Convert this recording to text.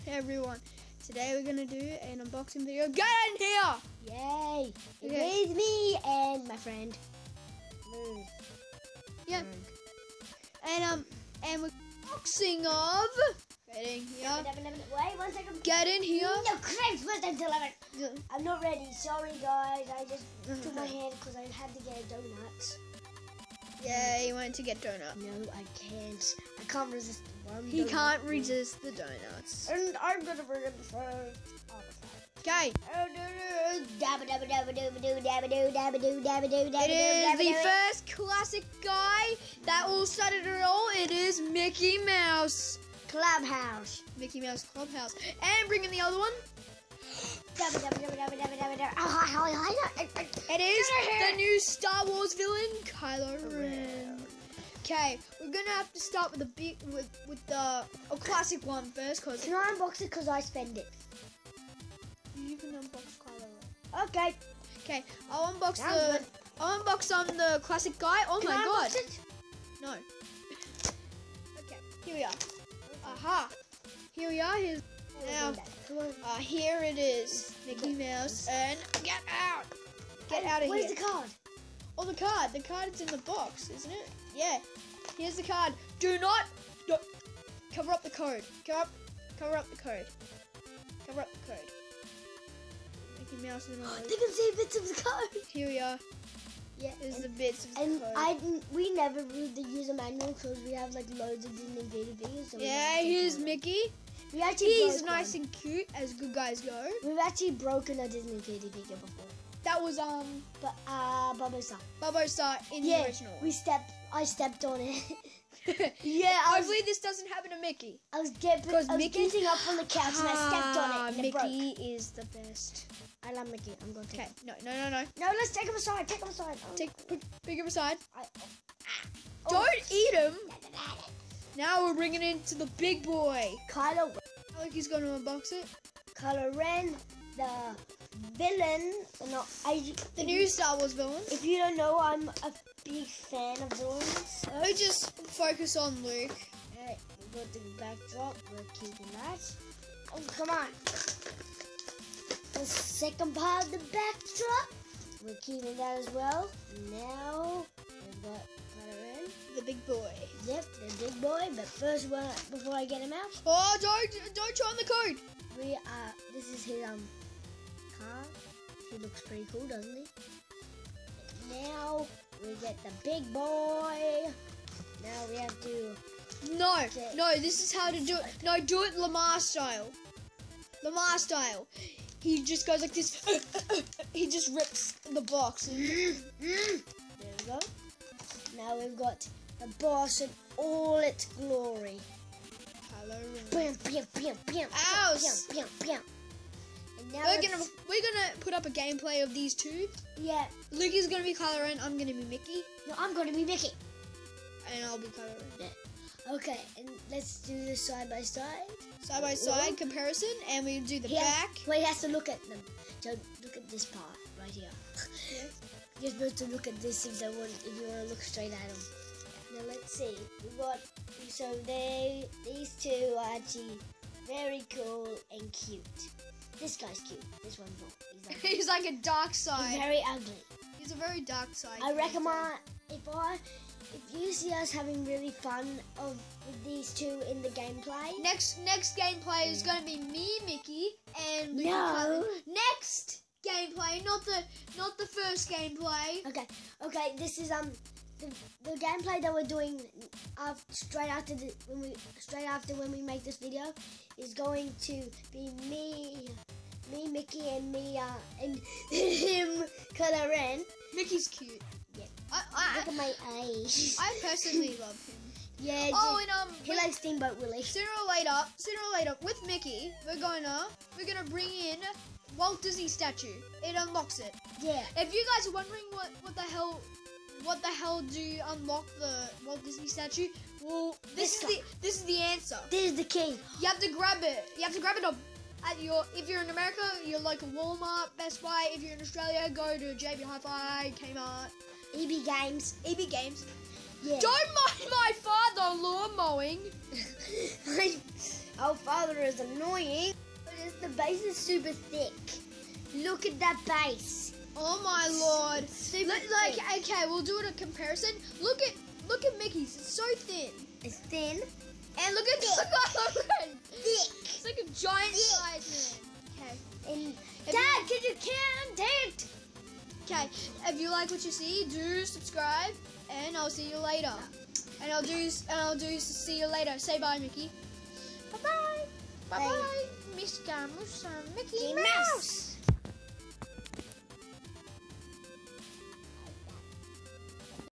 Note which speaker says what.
Speaker 1: Hey everyone, today we're gonna do an unboxing video. Get in here!
Speaker 2: Yay!
Speaker 1: Okay.
Speaker 2: With me and my friend.
Speaker 1: Yeah. And we're unboxing of. Get in here.
Speaker 2: Wait 1 second.
Speaker 1: Get in here.
Speaker 2: No, crabs first until I'm not ready. Sorry guys, I just took my hand because I had to get a donut.
Speaker 1: Yeah, he wanted to get donut.
Speaker 2: No, I can't. I can't resist one.
Speaker 1: He can't resist the donuts.
Speaker 2: And I'm gonna bring it first.
Speaker 1: Okay.
Speaker 2: It
Speaker 1: It is the first classic guy that all started it all. It is Mickey Mouse.
Speaker 2: Clubhouse.
Speaker 1: Mickey Mouse Clubhouse. And bring in the other one. It is the new Star Wars villain, Kylo Ren. Okay, we're gonna have to start with the big, with the classic one first, cause
Speaker 2: Can I unbox it? Cause I spend it.
Speaker 1: you can unbox Kylo Ren.
Speaker 2: Okay.
Speaker 1: Okay, I'll unbox
Speaker 2: Sounds
Speaker 1: I'll unbox the classic guy. Oh
Speaker 2: Can
Speaker 1: my
Speaker 2: I
Speaker 1: god!
Speaker 2: unbox it?
Speaker 1: No. Okay, here we are. Aha! Here we are. Here's now. Here it is, Mickey Mouse, and get out! Get out of here!
Speaker 2: Where's the card?
Speaker 1: Oh, the card. The card is in the box, isn't it? Yeah. Here's the card. Don't cover up the code. Cover up the code. Cover up the code. Mickey Mouse and all.
Speaker 2: They can see bits of the code.
Speaker 1: Here we are.
Speaker 2: Yeah.
Speaker 1: Here's the bits of the
Speaker 2: And
Speaker 1: code.
Speaker 2: we never read the user manual because we have like loads of Disney videos. So
Speaker 1: Yeah, here's Mickey.
Speaker 2: We actually
Speaker 1: He's
Speaker 2: broke
Speaker 1: nice
Speaker 2: one.
Speaker 1: and cute, as good guys go.
Speaker 2: We've actually broken a Disney video before.
Speaker 1: That was
Speaker 2: But Bubba
Speaker 1: Barbossa in the original.
Speaker 2: I stepped on it.
Speaker 1: Hopefully this doesn't happen to Mickey.
Speaker 2: I was getting up from the couch and I stepped on it and it broke.
Speaker 1: Mickey is the best.
Speaker 2: I love Mickey. I'm going to take
Speaker 1: Okay,
Speaker 2: him.
Speaker 1: no.
Speaker 2: No, let's take him aside. Take him aside.
Speaker 1: Pick him aside.
Speaker 2: Oh.
Speaker 1: Don't eat him. Now we're bringing it into the big boy.
Speaker 2: Kylo Ren.
Speaker 1: Aleki's going to unbox it.
Speaker 2: Kylo Ren, the villain.
Speaker 1: The new Star Wars villain.
Speaker 2: If you don't know, I'm a big fan of villains.
Speaker 1: We just focus on Luke.
Speaker 2: Alright, we got the backdrop. We're keeping that. Oh, come on. The second part of the backdrop. We're keeping that as well. Now we've got Kylo Ren.
Speaker 1: The big boy.
Speaker 2: Yep, the big boy. But first, before I get him out,
Speaker 1: Oh, don't show him the code.
Speaker 2: this is his car. He looks pretty cool, doesn't he? Now we get the big boy. Now we have to.
Speaker 1: No, this is how to do it. No, do it Lamar style. Lamar style. He just goes like this. He just rips the box.
Speaker 2: There we go. Now we've got the boss in all its glory.
Speaker 1: Kylo Ren.
Speaker 2: Bam, bam, bam, bam,
Speaker 1: Ow!
Speaker 2: bam, bam, bam. And now
Speaker 1: We're gonna put up a gameplay of these two.
Speaker 2: Yeah.
Speaker 1: Luke is gonna be Kylo Ren. I'm gonna be Mickey,
Speaker 2: No, I'm going to be Mickey.
Speaker 1: and I'll be Kylo Ren.
Speaker 2: Yeah. Okay, and let's do this side by side.
Speaker 1: Side by side comparison, and we do the back.
Speaker 2: Well, he has to look at them. So look at this part right here.
Speaker 1: Yeah.
Speaker 2: You're supposed to look at this if you want to look straight at them. Now let's see. These two are actually very cool and cute. This guy's cute. This one's not.
Speaker 1: He's like a dark side.
Speaker 2: He's very ugly.
Speaker 1: He's a very dark side.
Speaker 2: I recommend if you see us having really fun with these two in the gameplay.
Speaker 1: Next gameplay is gonna be me, Mickey, and Luke.
Speaker 2: No.
Speaker 1: Next gameplay, not the first gameplay.
Speaker 2: Okay. This is the gameplay that we're doing straight after when we make this video is going to be me, Mickey, and me and him, Kylo Ren.
Speaker 1: Mickey's cute.
Speaker 2: Yeah.
Speaker 1: I
Speaker 2: Look at my eyes.
Speaker 1: I personally love him.
Speaker 2: Yeah.
Speaker 1: Oh, and
Speaker 2: he likes Steamboat Willie.
Speaker 1: Sooner or later, with Mickey, we're gonna bring in Walt Disney statue. It unlocks it.
Speaker 2: Yeah.
Speaker 1: If you guys are wondering what the hell do you unlock the Walt Disney statue? Well, this is the answer.
Speaker 2: This is the key.
Speaker 1: You have to grab it. You have to grab it if you're in America, your local Walmart, Best Buy. If you're in Australia, go to JB Hi-Fi, Kmart,
Speaker 2: EB Games.
Speaker 1: EB Games.
Speaker 2: Yeah.
Speaker 1: Don't mind my father lawn mowing.
Speaker 2: Our father is annoying, but the base is super thick. Look at that base.
Speaker 1: Oh my lord.
Speaker 2: Super
Speaker 1: Like,
Speaker 2: thick.
Speaker 1: okay, we'll do it a comparison. Look at Mickey's. It's so thin.
Speaker 2: It's thin.
Speaker 1: And look at Lauren.
Speaker 2: Thick.
Speaker 1: It's like a giant size man. Okay.
Speaker 2: And
Speaker 1: If
Speaker 2: Dad, can you count it?
Speaker 1: Okay. If you like what you see, do subscribe, and I'll see you later. And I'll do see you later. Say bye, Mickey. Bye bye. Bye bye. Miss Camus and Mickey Mouse.